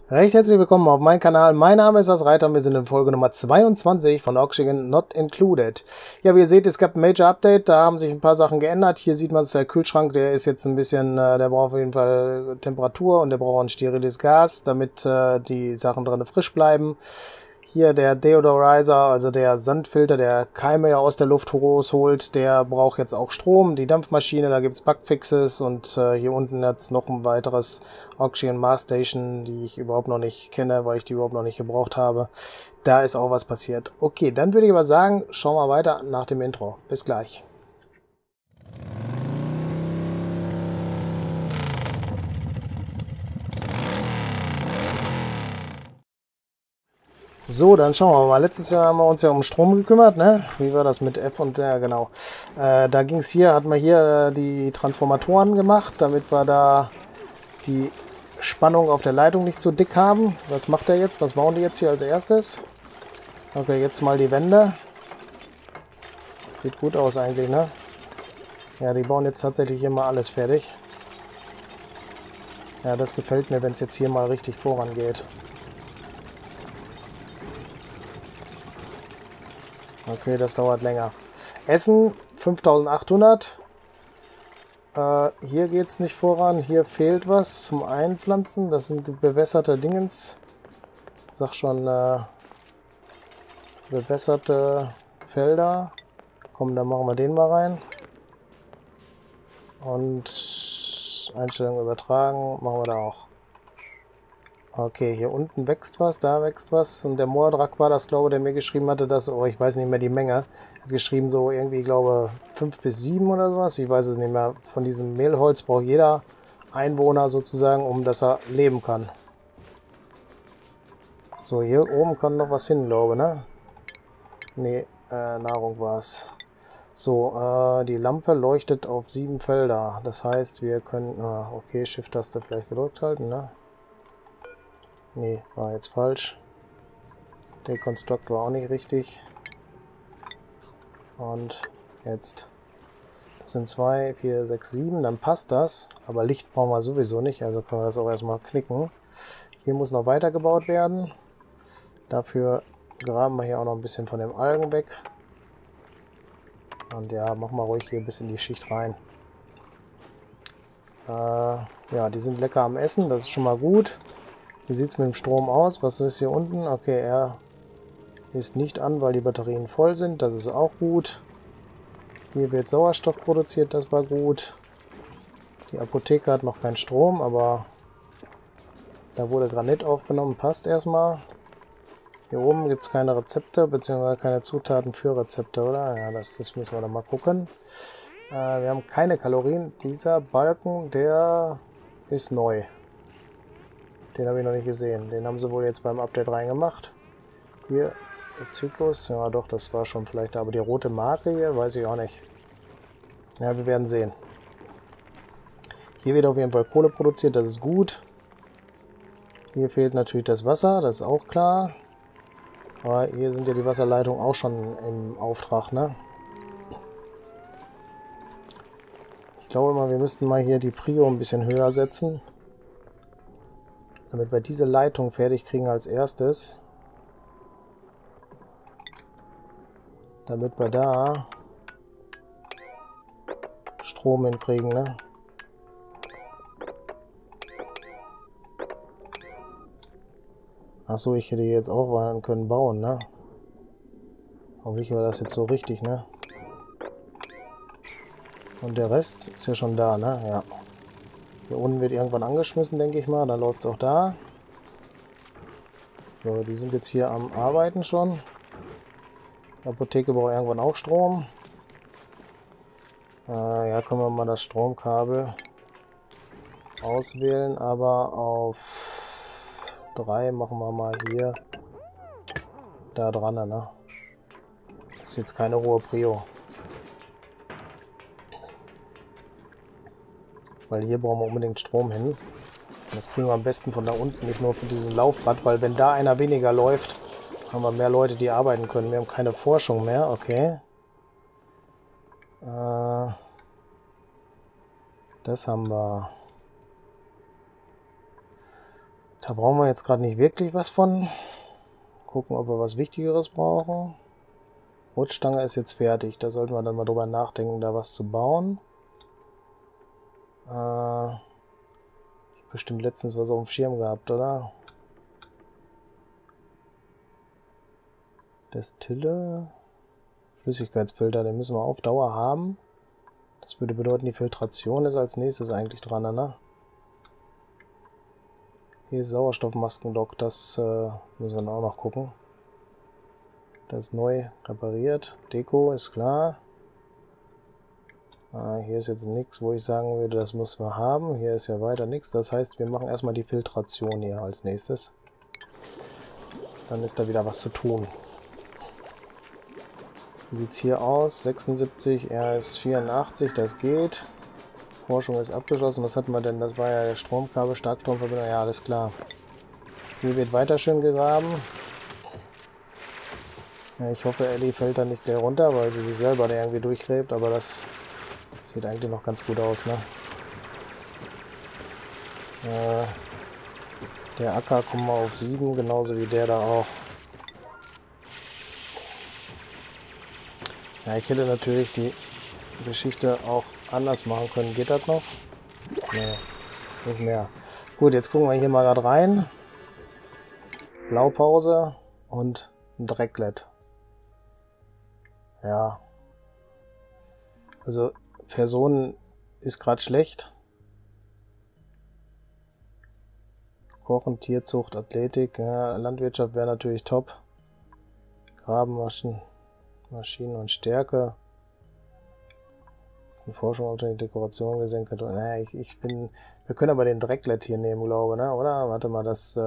Recht herzlich willkommen auf meinem Kanal. Mein Name ist Reiter und wir sind in Folge Nummer 22 von Oxygen Not Included. Ja, wie ihr seht, es gab ein Major Update, da haben sich ein paar Sachen geändert. Hier sieht man es, der Kühlschrank, der ist jetzt ein bisschen, der braucht auf jeden Fall Temperatur und der braucht ein steriles Gas, damit die Sachen drin frisch bleiben. Hier der Deodorizer, also der Sandfilter, der Keime ja aus der Luft rausholt, der braucht jetzt auch Strom. Die Dampfmaschine, da gibt's Bugfixes und hier unten jetzt noch ein weiteres Oxygen Mars Station, die ich überhaupt noch nicht kenne, weil ich die überhaupt noch nicht gebraucht habe. Da ist auch was passiert. Okay, dann würde ich aber sagen, schauen wir weiter nach dem Intro. Bis gleich. So, dann schauen wir mal. Letztes Jahr haben wir uns ja um Strom gekümmert, ne? Wie war das mit F und der, genau. Da ging es hier, hatten wir hier die Transformatoren gemacht, damit wir da die Spannung auf der Leitung nicht so dick haben. Was macht er jetzt? Was bauen die jetzt hier als erstes? Okay, jetzt mal die Wände. Sieht gut aus eigentlich, ne? Ja, die bauen jetzt tatsächlich hier mal alles fertig. Ja, das gefällt mir, wenn es jetzt hier mal richtig vorangeht. Okay, das dauert länger. Essen 5800. Hier geht es nicht voran. Hier fehlt was zum Einpflanzen. Das sind bewässerte Dingens. Ich sag schon, bewässerte Felder. Komm, dann machen wir den mal rein. Und Einstellungen übertragen. Machen wir da auch. Okay, hier unten wächst was, da wächst was. Und der Moadrak war das, glaube ich, der mir geschrieben hatte, dass, oh, ich weiß nicht mehr die Menge. Er hat geschrieben, so irgendwie, glaube 5 bis 7 oder sowas. Ich weiß es nicht mehr. Von diesem Mehlholz braucht jeder Einwohner sozusagen, um dass er leben kann. So, hier oben kann noch was hin, glaube ich, ne? Nee, Nahrung war es. So, die Lampe leuchtet auf 7 Felder. Das heißt, wir können, okay, Shift-Taste vielleicht gedrückt halten, ne? Nee, war jetzt falsch. Der Konstrukt war auch nicht richtig. Und jetzt. Das sind 2, 4, 6, 7. Dann passt das. Aber Licht brauchen wir sowieso nicht. Also können wir das auch erstmal knicken. Hier muss noch weitergebaut werden. Dafür graben wir hier auch noch ein bisschen von dem Algen weg. Und ja, machen wir ruhig hier bis in die Schicht rein. Ja, die sind lecker am Essen. Das ist schon mal gut. Wie sieht es mit dem Strom aus? Was ist hier unten? Okay, er ist nicht an, weil die Batterien voll sind. Das ist auch gut. Hier wird Sauerstoff produziert. Das war gut. Die Apotheke hat noch keinen Strom, aber da wurde Granit aufgenommen. Passt erstmal. Hier oben gibt es keine Rezepte, beziehungsweise keine Zutaten für Rezepte, oder? Ja, das müssen wir dann mal gucken. Wir haben keine Kalorien. Dieser Balken, der ist neu. Den habe ich noch nicht gesehen. Den haben sie wohl jetzt beim Update reingemacht. Hier, der Zyklus. Ja doch, das war schon vielleicht da. Aber die rote Marke hier, weiß ich auch nicht. Ja, wir werden sehen. Hier wird auf jeden Fall Kohle produziert, das ist gut. Hier fehlt natürlich das Wasser, das ist auch klar. Aber hier sind ja die Wasserleitungen auch schon im Auftrag, ne? Ich glaube mal, wir müssten mal hier die Prio ein bisschen höher setzen. Damit wir diese Leitung fertig kriegen als erstes. Damit wir da Strom hinkriegen, ne? Achso, ich hätte jetzt auch können bauen, ne? Hoffentlich war das jetzt so richtig, ne? Und der Rest ist ja schon da, ne? Ja. Hier unten wird irgendwann angeschmissen, denke ich mal. Dann läuft es auch da. So, die sind jetzt hier am Arbeiten schon. Die Apotheke braucht irgendwann auch Strom. Ja, können wir mal das Stromkabel auswählen, aber auf 3 machen wir mal hier da dran, ne? Das ist jetzt keine hohe Prio. Weil hier brauchen wir unbedingt Strom hin. Und das kriegen wir am besten von da unten, nicht nur für diesen Laufrad, weil wenn da einer weniger läuft, haben wir mehr Leute, die arbeiten können. Wir haben keine Forschung mehr, okay. Das haben wir. Da brauchen wir jetzt gerade nicht wirklich was von. Gucken, ob wir was Wichtigeres brauchen. Rutschstange ist jetzt fertig. Da sollten wir dann mal drüber nachdenken, da was zu bauen. Ich habe bestimmt letztens was auf dem Schirm gehabt, oder? Destille. Flüssigkeitsfilter, den müssen wir auf Dauer haben. Das würde bedeuten, die Filtration ist als nächstes eigentlich dran, ne? Hier ist Sauerstoffmaskendock, das müssen wir dann auch noch gucken. Das ist neu repariert. Deko ist klar. Hier ist jetzt nichts, wo ich sagen würde, das müssen wir haben. Hier ist ja weiter nichts. Das heißt, wir machen erstmal die Filtration hier als nächstes. Dann ist da wieder was zu tun. Wie sieht es hier aus? 76, er ist 84, das geht. Forschung ist abgeschlossen. Was hatten wir denn? Das war ja der Stromkabel, Starkstromverbindung. Ja, alles klar. Hier wird weiter schön gegraben. Ja, ich hoffe, Ellie fällt da nicht gleich runter, weil sie sich selber da irgendwie durchgräbt, aber das sieht eigentlich noch ganz gut aus, ne? Der Acker kommt mal auf 7, genauso wie der da auch. Ja, ich hätte natürlich die Geschichte auch anders machen können. Geht das noch? Nee, nicht mehr. Gut, jetzt gucken wir hier mal gerade rein. Blaupause und ein Drecklet. Ja. Also Personen ist gerade schlecht. Kochen, Tierzucht, Athletik, ja, Landwirtschaft wäre natürlich top. Grabenmaschen, Maschinen und Stärke. Forschung auf die Dekoration gesehen. Naja, wir können aber den Drecklet hier nehmen, glaube ich, ne? Oder? Warte mal, das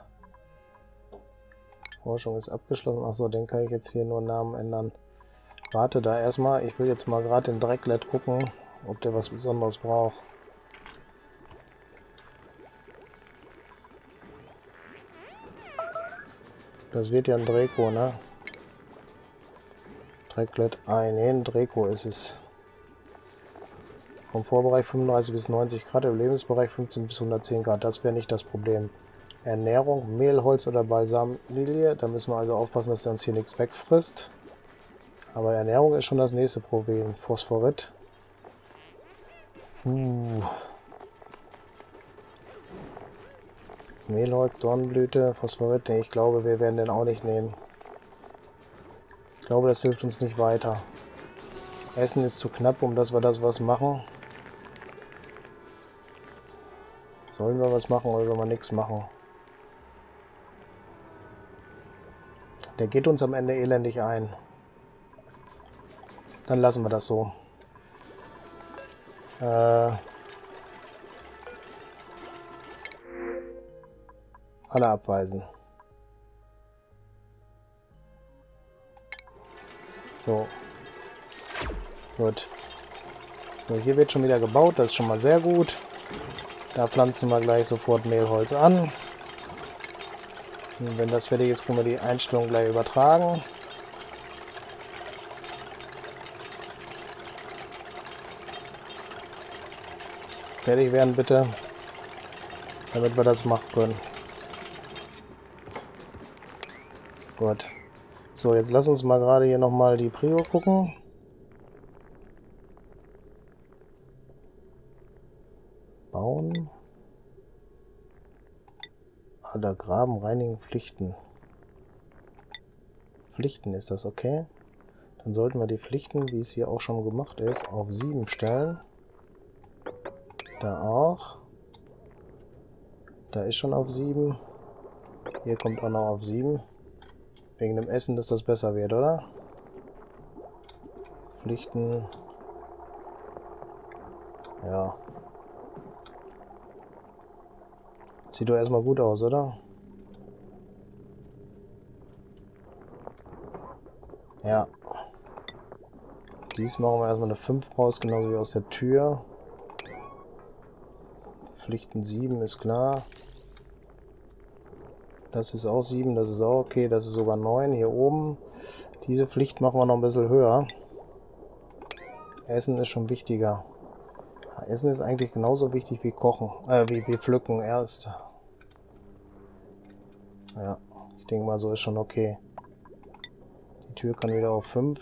Forschung ist abgeschlossen. Achso, den kann ich jetzt hier nur Namen ändern. Warte da erstmal. Ich will jetzt mal gerade den Drecklet gucken, ob der was Besonderes braucht. Das wird ja ein Draco, ne? Drecklet ein, Draco ist es. Komfortbereich 35 bis 90 Grad, Überlebensbereich 15 bis 110 Grad. Das wäre nicht das Problem. Ernährung, Mehl, Holz oder Balsamlilie. Da müssen wir also aufpassen, dass er uns hier nichts wegfrisst. Aber Ernährung ist schon das nächste Problem. Phosphorit. Mehlholz, Dornblüte, Phosphorit. Nee, ich glaube, wir werden den auch nicht nehmen. Ich glaube, das hilft uns nicht weiter. Essen ist zu knapp, um dass wir das was machen. Sollen wir was machen oder sollen wir nichts machen? Der geht uns am Ende elendig ein. Dann lassen wir das so. Alle abweisen. So. Gut. So, hier wird schon wieder gebaut. Das ist schon mal sehr gut. Da pflanzen wir gleich sofort Mehlholz an. Und wenn das fertig ist, können wir die Einstellung gleich übertragen. Fertig werden bitte, damit wir das machen können. Gut. So, jetzt lass uns mal gerade hier nochmal die Prio gucken. Bauen. Alle Graben, reinigen, Pflichten. Pflichten ist das, okay? Dann sollten wir die Pflichten, wie es hier auch schon gemacht ist, auf 7 stellen. Da auch. Da ist schon auf 7. Hier kommt auch noch auf 7. Wegen dem Essen, dass das besser wird, oder? Pflichten. Ja. Sieht doch erstmal gut aus, oder? Ja. Dies machen wir erstmal eine 5 raus, genauso wie aus der Tür. Pflichten 7 ist klar. Das ist auch 7, das ist auch okay. Das ist sogar 9 hier oben. Diese Pflicht machen wir noch ein bisschen höher. Essen ist schon wichtiger. Essen ist eigentlich genauso wichtig wie Kochen. Wie Pflücken erst. Ja, ich denke mal, so ist schon okay. Die Tür kann wieder auf 5.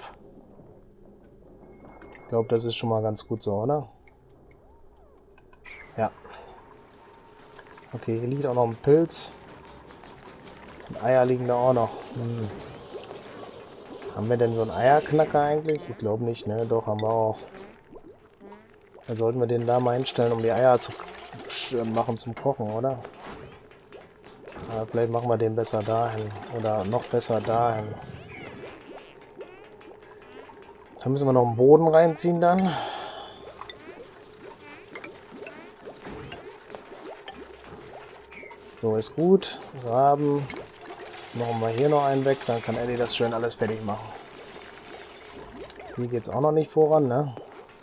Ich glaube, das ist schon mal ganz gut so, oder? Ja. Okay, hier liegt auch noch ein Pilz. Und Eier liegen da auch noch. Haben wir denn so einen Eierknacker eigentlich? Ich glaube nicht, ne? Doch, haben wir auch. Dann sollten wir den da mal hinstellen, um die Eier zu machen zum Kochen, oder? Aber vielleicht machen wir den besser dahin. Oder noch besser dahin. Da müssen wir noch einen Boden reinziehen dann. So ist gut. Graben. Machen wir hier noch einen weg, dann kann Ellie das schön alles fertig machen. Hier geht es auch noch nicht voran, ne?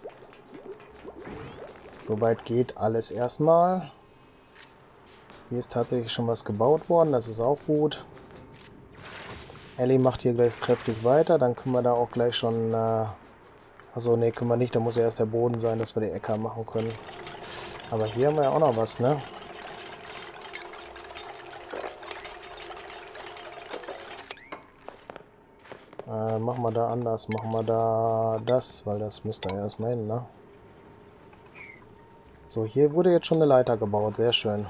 Soweit geht alles erstmal. Hier ist tatsächlich schon was gebaut worden, das ist auch gut. Ellie macht hier gleich kräftig weiter, dann können wir da auch gleich schon... Achso, ne, können wir nicht, da muss ja erst der Boden sein, dass wir die Äcker machen können. Aber hier haben wir ja auch noch was, ne? Machen wir da anders. Machen wir da das, weil das müsste er erstmal hin, ne? So, hier wurde jetzt schon eine Leiter gebaut. Sehr schön.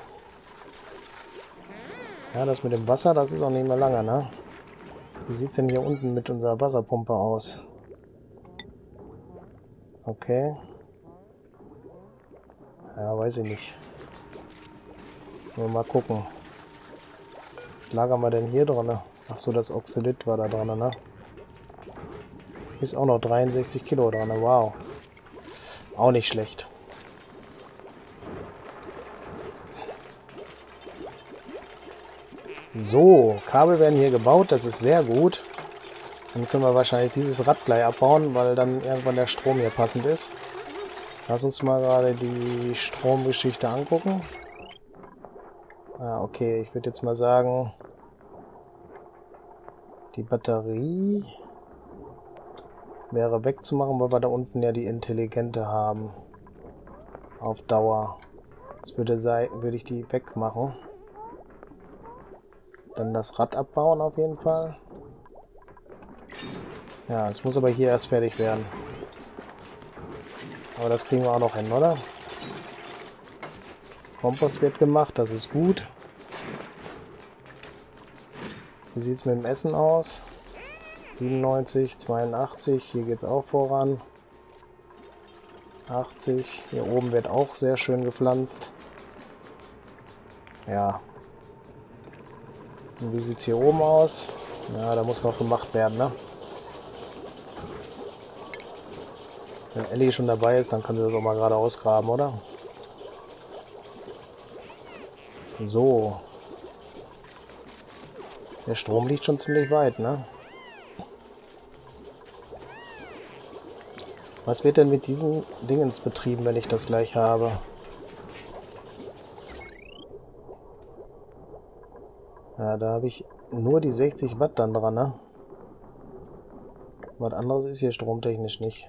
Ja, das mit dem Wasser, das ist auch nicht mehr lange, ne? Wie sieht es denn hier unten mit unserer Wasserpumpe aus? Okay. Ja, weiß ich nicht. Sollen wir mal gucken. Was lagern wir denn hier drin? Ach so, das Oxalit war da dran, ne? Ist auch noch 63 Kilo dran, wow. Auch nicht schlecht. So, Kabel werden hier gebaut, das ist sehr gut. Dann können wir wahrscheinlich dieses Rad gleich abbauen, weil dann irgendwann der Strom hier passend ist. Lass uns mal gerade die Stromgeschichte angucken. Okay, ich würde jetzt mal sagen, die Batterie wäre wegzumachen, weil wir da unten ja die intelligente haben. Auf Dauer. Das würde ich die wegmachen. Dann das Rad abbauen auf jeden Fall. Ja, es muss aber hier erst fertig werden. Aber das kriegen wir auch noch hin, oder? Kompost wird gemacht, das ist gut. Wie sieht es mit dem Essen aus? 97, 82, hier geht es auch voran. 80, hier oben wird auch sehr schön gepflanzt. Ja. Und wie sieht es hier oben aus? Ja, da muss noch gemacht werden, ne? Wenn Ellie schon dabei ist, dann kann sie das auch mal gerade ausgraben, oder? So. Der Strom liegt schon ziemlich weit, ne? Was wird denn mit diesem Dingens betrieben, wenn ich das gleich habe? Ja, da habe ich nur die 60 Watt dann dran, ne? Was anderes ist hier stromtechnisch nicht.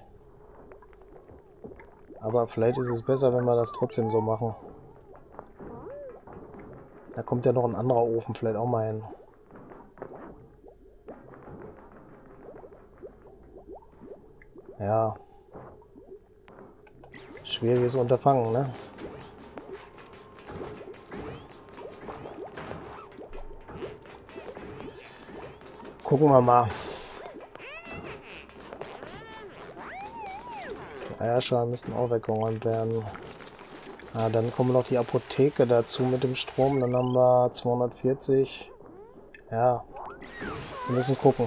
Aber vielleicht ist es besser, wenn wir das trotzdem so machen. Da kommt ja noch ein anderer Ofen vielleicht auch mal hin. Ja. Schwieriges Unterfangen, ne? Gucken wir mal. Die Eierschalen müssten auch weggeräumt werden. Dann kommen noch die Apotheke dazu mit dem Strom. Dann haben wir 240. Ja, wir müssen gucken.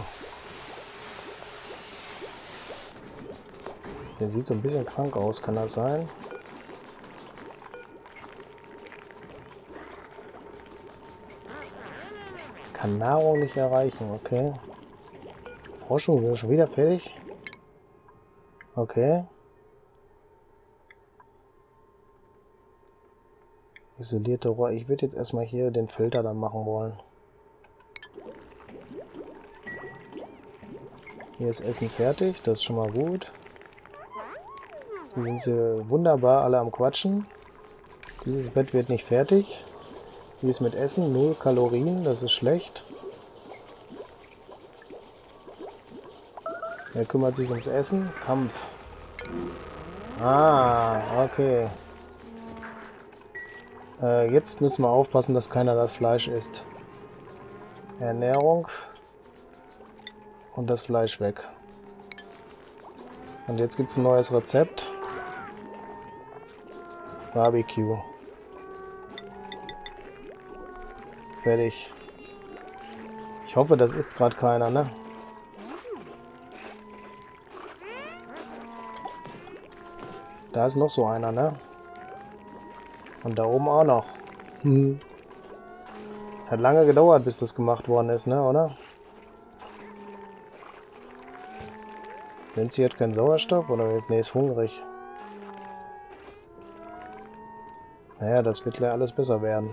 Der sieht so ein bisschen krank aus, kann das sein? Kann Nahrung nicht erreichen, okay. Forschung, sind wir schon wieder fertig? Okay. Isolierte Rohr. Ich würde jetzt erstmal hier den Filter dann machen wollen. Hier ist Essen fertig, das ist schon mal gut. Hier sind sie wunderbar alle am Quatschen. Dieses Bett wird nicht fertig. Wie ist mit Essen? 0 Kalorien, das ist schlecht. Er kümmert sich ums Essen. Kampf. Ah, okay. Jetzt müssen wir aufpassen, dass keiner das Fleisch isst. Ernährung. Und das Fleisch weg. Und jetzt gibt es ein neues Rezept. Barbecue. Fertig. Ich hoffe, das isst gerade keiner, ne? Da ist noch so einer, ne? Und da oben auch noch. Es hat lange gedauert, bis das gemacht worden ist, ne, oder? Nancy hat keinen Sauerstoff, oder ist? Nee, ist hungrig. Naja, das wird gleich alles besser werden.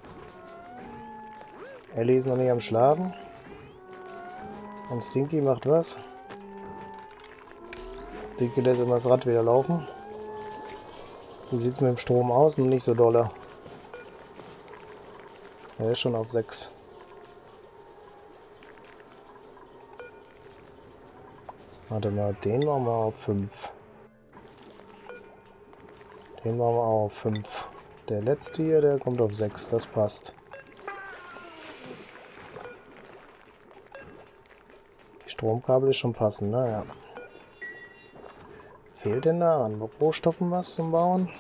Ellie ist noch nicht am Schlafen. Und Stinky macht was? Stinky lässt immer das Rad wieder laufen. Wie sieht es mit dem Strom aus? Noch nicht so dolle. Er ist schon auf 6. Warte mal, den machen wir auf 5. Den machen wir auch auf 5. Der letzte hier, der kommt auf 6. Das passt. Die Stromkabel ist schon passend, ne? Ja. Fehlt denn da an Rohstoffen was zum Bauen?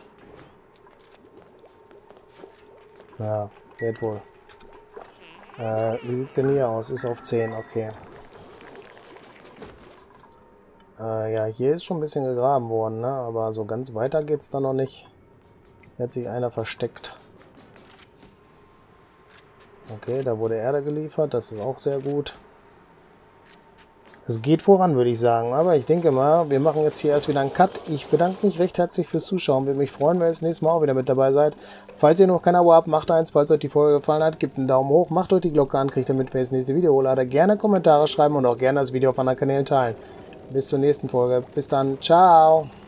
Ja, wird wohl. Wie sieht es denn hier aus? Ist auf 10, okay. Ja, hier ist schon ein bisschen gegraben worden, ne? Aber so ganz weiter geht es da noch nicht. Hier hat sich einer versteckt. Okay, da wurde Erde geliefert, das ist auch sehr gut. Es geht voran, würde ich sagen. Aber ich denke mal, wir machen jetzt hier erst wieder einen Cut. Ich bedanke mich recht herzlich fürs Zuschauen. Würde mich freuen, wenn ihr das nächste Mal auch wieder mit dabei seid. Falls ihr noch kein Abo habt, macht eins. Falls euch die Folge gefallen hat, gebt einen Daumen hoch. Macht euch die Glocke an, kriegt damit, wenn ich das nächste Video hole. Gerne Kommentare schreiben und auch gerne das Video auf anderen Kanälen teilen. Bis zur nächsten Folge. Bis dann. Ciao.